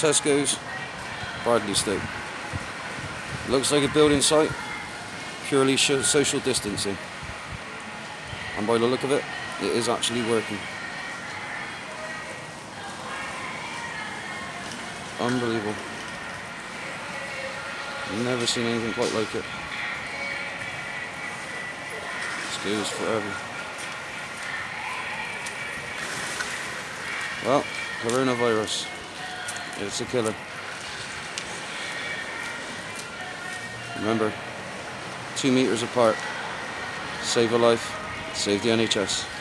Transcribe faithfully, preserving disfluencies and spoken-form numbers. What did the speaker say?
Tesco's, Bradley. Looks like a building site, purely social distancing. And by the look of it, it is actually working. Unbelievable. Never seen anything quite like it. This goes forever. Well, coronavirus. It's a killer. Remember, two meters apart. Save a life, save the N H S.